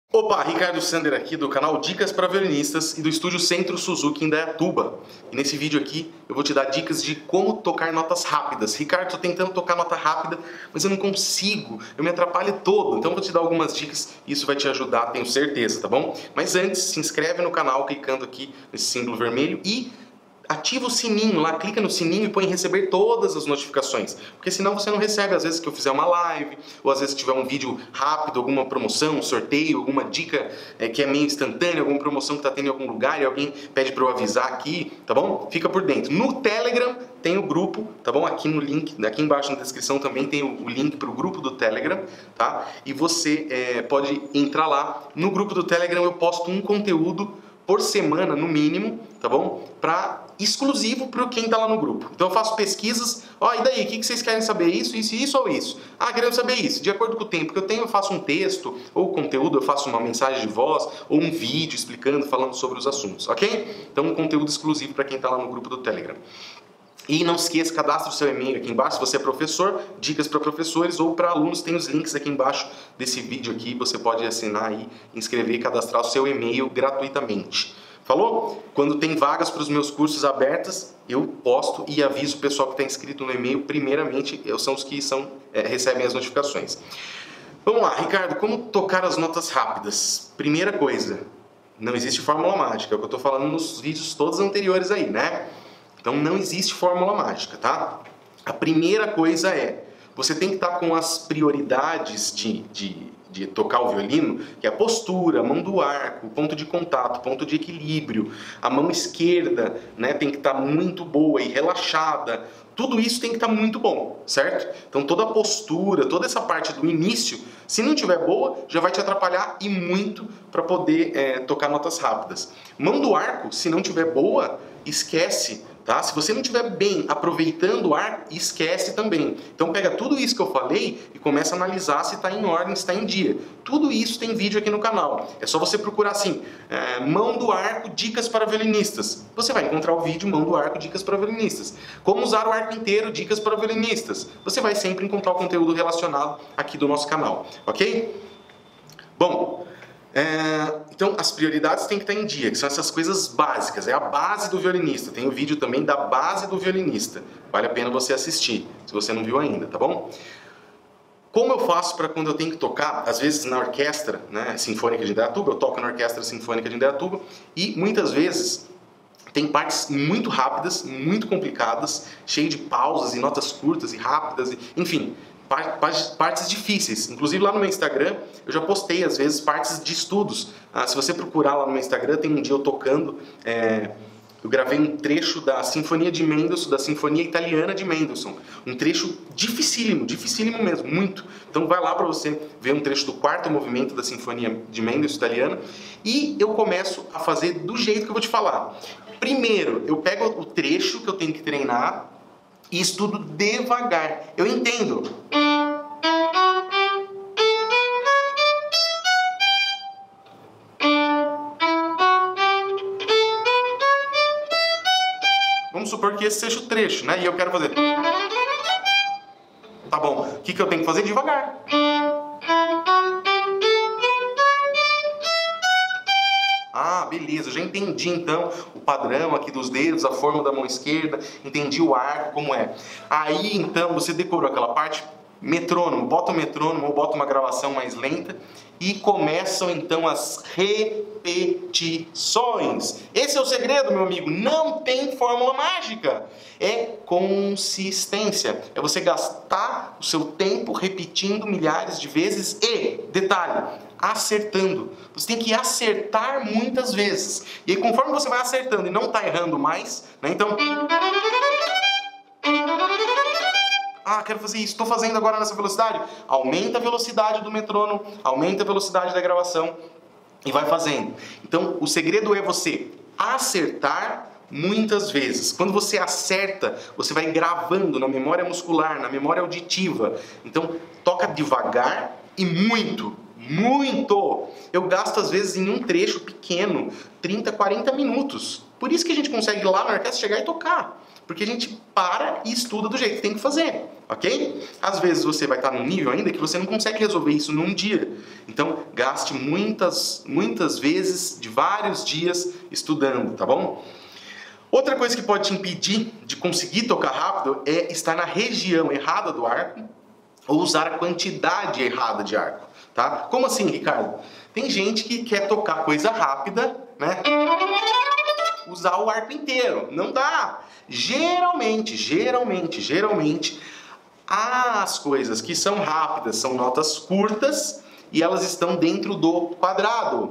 Opa, Ricardo Sander aqui do canal Dicas para Violinistas e do estúdio Centro Suzuki em Indaiatuba. E nesse vídeo aqui eu vou te dar dicas de como tocar notas rápidas. Ricardo, tô tentando tocar nota rápida, mas eu não consigo, eu me atrapalho todo. Então eu vou te dar algumas dicas e isso vai te ajudar, tenho certeza, tá bom? Mas antes, se inscreve no canal clicando aqui nesse símbolo vermelho e ativa o sininho lá, clica no sininho e põe em receber todas as notificações. Porque senão você não recebe, às vezes que eu fizer uma live, ou às vezes tiver um vídeo rápido, alguma promoção, um sorteio, alguma dica que é meio instantânea, alguma promoção que está tendo em algum lugar e alguém pede para eu avisar aqui, tá bom? Fica por dentro. No Telegram tem o grupo, tá bom? Aqui no link, aqui embaixo na descrição também tem o link para o grupo do Telegram, tá? E você pode entrar lá. No grupo do Telegram eu posto um conteúdo por semana, no mínimo, tá bom? Exclusivo para quem tá lá no grupo. Então eu faço pesquisas, e daí, o que vocês querem saber? Isso ou isso? Ah, queremos saber isso. De acordo com o tempo que eu tenho, eu faço um texto, ou conteúdo, eu faço uma mensagem de voz, ou um vídeo explicando, falando sobre os assuntos, ok? Então um conteúdo exclusivo para quem tá lá no grupo do Telegram. E não esqueça, cadastre o seu e-mail aqui embaixo, se você é professor, dicas para professores ou para alunos, tem os links aqui embaixo desse vídeo aqui, você pode assinar aí, inscrever e cadastrar o seu e-mail gratuitamente. Falou? Quando tem vagas para os meus cursos abertas, eu posto e aviso o pessoal que está inscrito no e-mail, primeiramente, são os que recebem as notificações. Vamos lá, Ricardo, como tocar as notas rápidas? Primeira coisa, não existe fórmula mágica, é o que eu estou falando nos vídeos todos anteriores aí, né? Então não existe fórmula mágica, tá? A primeira coisa você tem que estar com as prioridades de tocar o violino, que é a postura, a mão do arco, o ponto de contato, ponto de equilíbrio, a mão esquerda, né, tem que estar muito boa e relaxada. Tudo isso tem que estar muito bom, certo? Então toda a postura, toda essa parte do início, se não tiver boa, já vai te atrapalhar e muito para poder tocar notas rápidas. Mão do arco, se não tiver boa, esquece. Tá? Se você não estiver bem aproveitando o arco, esquece também. Então pega tudo isso que eu falei e começa a analisar se está em ordem, se está em dia. Tudo isso tem vídeo aqui no canal. É só você procurar assim, mão do arco, dicas para violinistas. Você vai encontrar o vídeo mão do arco, dicas para violinistas. Como usar o arco inteiro, dicas para violinistas. Você vai sempre encontrar o conteúdo relacionado aqui do nosso canal, ok? Bom, então as prioridades têm que estar em dia, que são essas coisas básicas, é a base do violinista. Tem o vídeo também da base do violinista, vale a pena você assistir, se você não viu ainda, tá bom? Como eu faço para quando eu tenho que tocar, às vezes na orquestra, né, sinfônica de Indaiatuba, eu toco na orquestra sinfônica de Indaiatuba, e muitas vezes tem partes muito rápidas, muito complicadas, cheio de pausas e notas curtas e rápidas, enfim, partes difíceis. Inclusive lá no meu Instagram eu já postei às vezes partes de estudos. Se você procurar lá no meu Instagram, tem um dia eu tocando, eu gravei um trecho da Sinfonia de Mendelssohn, da Sinfonia Italiana de Mendelssohn. Um trecho dificílimo, dificílimo mesmo, muito. Então vai lá para você ver um trecho do quarto movimento da Sinfonia de Mendelssohn Italiana e eu começo a fazer do jeito que eu vou te falar. Primeiro, eu pego o trecho que eu tenho que treinar e estudo devagar. Eu entendo. Vamos supor que esse seja o trecho, né? E eu quero fazer. Tá bom. O que eu tenho que fazer? Devagar. Ah, beleza, já entendi então o padrão aqui dos dedos, a forma da mão esquerda, entendi o arco, como é. Aí então você decorou aquela parte, metrônomo, bota o metrônomo ou bota uma gravação mais lenta e começam então as repetições. Esse é o segredo, meu amigo, não tem fórmula mágica. É consistência, é você gastar o seu tempo repetindo milhares de vezes e, detalhe, acertando. Você tem que acertar muitas vezes. E aí, conforme você vai acertando e não está errando mais, né, então... quero fazer isso, estou fazendo agora nessa velocidade. Aumenta a velocidade do metrônomo, aumenta a velocidade da gravação e vai fazendo. Então, o segredo é você acertar muitas vezes. Quando você acerta, você vai gravando na memória muscular, na memória auditiva. Então, toca devagar e muito. Muito! Eu gasto às vezes em um trecho pequeno, 30, 40 minutos. Por isso que a gente consegue ir lá na orquestra chegar e tocar. Porque a gente para e estuda do jeito que tem que fazer, ok? Às vezes você vai estar num nível ainda que você não consegue resolver isso num dia. Então, gaste muitas vezes, de vários dias, estudando, tá bom? Outra coisa que pode te impedir de conseguir tocar rápido é estar na região errada do arco ou usar a quantidade errada de arco, tá? Como assim, Ricardo? Tem gente que quer tocar coisa rápida, né? Usar o arco inteiro. Não dá. Geralmente, as coisas que são rápidas são notas curtas e elas estão dentro do quadrado.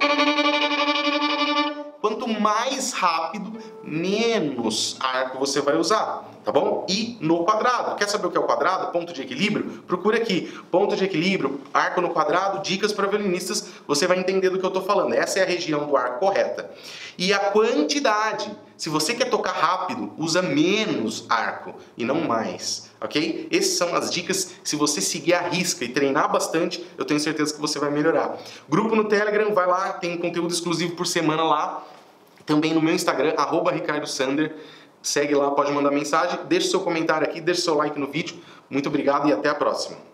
Quanto mais rápido, menos arco você vai usar, tá bom? E no quadrado. Quer saber o que é o quadrado? Ponto de equilíbrio? Procura aqui. Ponto de equilíbrio, arco no quadrado, dicas para violinistas. Você vai entender do que eu estou falando. Essa é a região do arco correta. E a quantidade. Se você quer tocar rápido, usa menos arco e não mais, ok? Essas são as dicas. Se você seguir a risca e treinar bastante, eu tenho certeza que você vai melhorar. Grupo no Telegram, vai lá, tem conteúdo exclusivo por semana lá. Também no meu Instagram, @RicardoSander. Segue lá, pode mandar mensagem. Deixe seu comentário aqui, deixe seu like no vídeo. Muito obrigado e até a próxima.